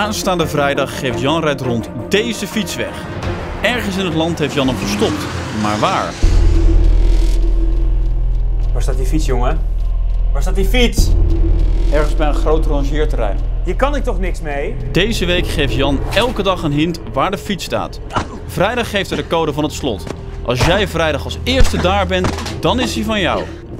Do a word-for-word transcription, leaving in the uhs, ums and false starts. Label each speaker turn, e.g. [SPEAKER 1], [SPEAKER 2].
[SPEAKER 1] Aanstaande vrijdag geeft Jan rijdt rond deze fiets weg. Ergens in het land heeft Jan hem verstopt, maar waar?
[SPEAKER 2] Waar staat die fiets, jongen? Waar staat die fiets?
[SPEAKER 1] Ergens bij een groot rangeerterrein.
[SPEAKER 2] Hier kan ik toch niks mee?
[SPEAKER 1] Deze week geeft Jan elke dag een hint waar de fiets staat. Vrijdag geeft hij de code van het slot. Als jij vrijdag als eerste daar bent, dan is hij van jou.